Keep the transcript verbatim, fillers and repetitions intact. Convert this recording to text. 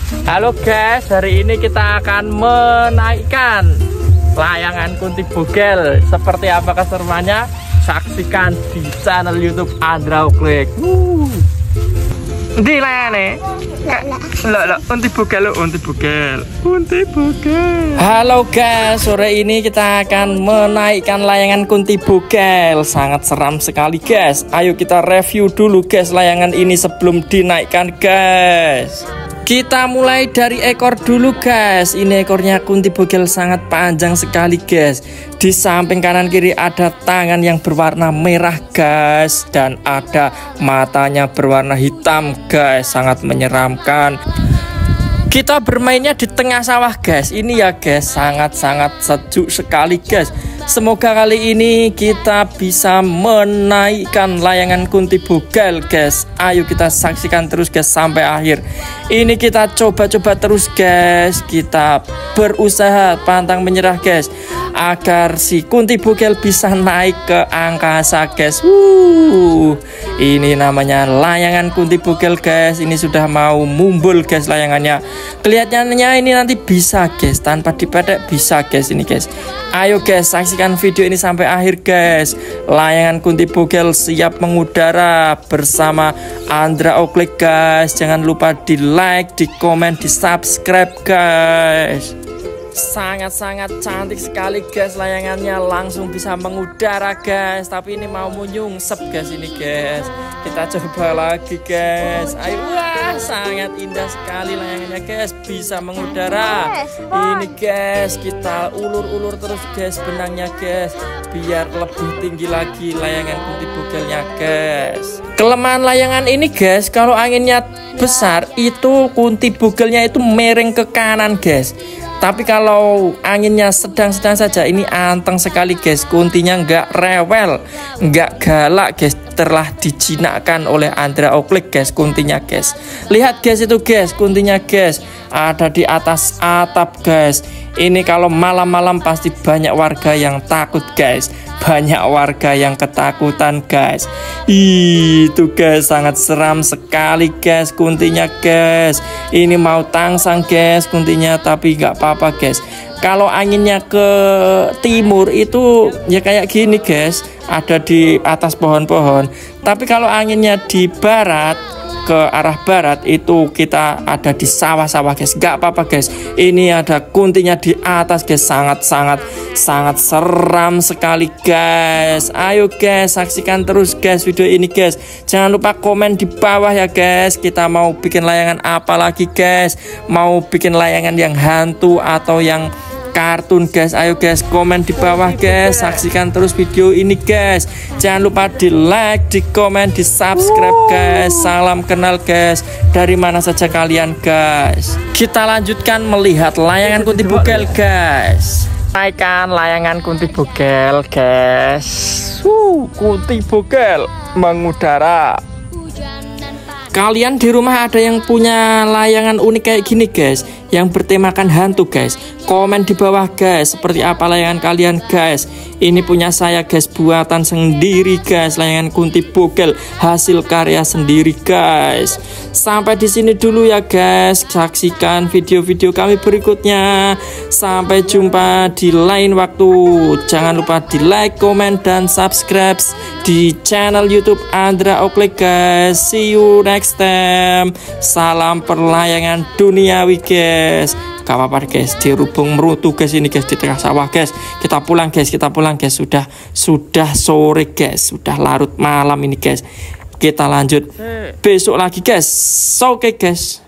Halo guys, hari ini kita akan menaikkan layangan Kunti Bugel. Seperti apa keseruannya? Saksikan di channel YouTube Andra Oklek. Di layane. Lo lo Kunti Bugel, Kunti Bugel. Kunti Bugel. Halo guys, sore ini kita akan menaikkan layangan Kunti Bugel. Sangat seram sekali guys. Ayo kita review dulu guys layangan ini sebelum dinaikkan guys. Kita mulai dari ekor dulu guys. Ini ekornya Kunti Bugel sangat panjang sekali guys. Di samping kanan kiri ada tangan yang berwarna merah guys, dan ada matanya berwarna hitam guys. Sangat menyeramkan. Kita bermainnya di tengah sawah guys. Ini ya guys, sangat-sangat sejuk sekali guys. Semoga kali ini kita bisa menaikkan layangan Kunti Bugel guys. Ayo kita saksikan terus guys sampai akhir. Ini kita coba-coba terus guys. Kita berusaha pantang menyerah guys, agar si Kunti Bugel bisa naik ke angkasa guys. Wuh, ini namanya layangan Kunti Bugel guys. Ini sudah mau mumbul guys layangannya. Kelihatannya ini nanti bisa guys, tanpa dipedek bisa guys ini guys. Ayo guys, saksikan video ini sampai akhir guys. Layangan Kunti Bugel siap mengudara bersama Andra Oklek guys. Jangan lupa di like, di komen, di subscribe guys. Sangat-sangat cantik sekali guys layangannya, langsung bisa mengudara guys. Tapi ini mau nyungsep guys ini guys. Kita coba lagi guys. Ayo, wah sangat indah sekali layangannya guys, bisa mengudara. Ini guys, kita ulur-ulur terus guys benangnya guys, biar lebih tinggi lagi layangan Kunti Bugelnya guys. Kelemahan layangan ini guys, kalau anginnya besar itu Kunti Bugelnya itu miring ke kanan guys. Tapi kalau anginnya sedang-sedang saja, ini anteng sekali guys. Kuntinya nggak rewel, nggak galak guys. Telah dijinakkan oleh Andra Oklek guys kuntinya guys. Lihat guys itu guys, kuntinya guys ada di atas atap guys. Ini kalau malam-malam pasti banyak warga yang takut guys. Banyak warga yang ketakutan guys. Itu guys, sangat seram sekali guys kuntinya guys. Ini mau tangsang guys kuntinya, tapi nggak apa-apa guys. Kalau anginnya ke timur itu ya kayak gini guys, ada di atas pohon-pohon. Tapi kalau anginnya di barat, ke arah barat itu kita ada di sawah-sawah guys. Gak apa-apa guys. Ini ada kuntinya di atas guys. Sangat-sangat sangat seram sekali guys. Ayo guys, saksikan terus guys video ini guys. Jangan lupa komen di bawah ya guys. Kita mau bikin layangan apa lagi guys? Mau bikin layangan yang hantu atau yang kartun guys? Ayo guys, komen di bawah guys. Saksikan terus video ini guys. Jangan lupa di like, di komen, di subscribe guys. Salam kenal guys, dari mana saja kalian guys. Kita lanjutkan melihat layangan Kunti Bugel guys. Naikkan layangan Kunti Bugel guys. uh, Kunti Bugel mengudara. Kalian di rumah ada yang punya layangan unik kayak gini guys, yang bertemakan hantu guys? Komen di bawah guys, seperti apa layangan kalian guys. Ini punya saya guys, buatan sendiri guys, layangan Kunti Bugel hasil karya sendiri guys. Sampai di sini dulu ya guys. Saksikan video-video kami berikutnya. Sampai jumpa di lain waktu. Jangan lupa di like, komen, dan subscribe di channel YouTube Andra Oklek guys. See you next time. Salam perlayangan duniawi guys. Gak apa-apa guys, dirubung merutu guys ini guys, di tengah sawah guys. Kita pulang guys, kita pulang guys. Sudah sudah sore guys, sudah larut malam ini guys. Kita lanjut besok lagi guys. Oke okay, guys.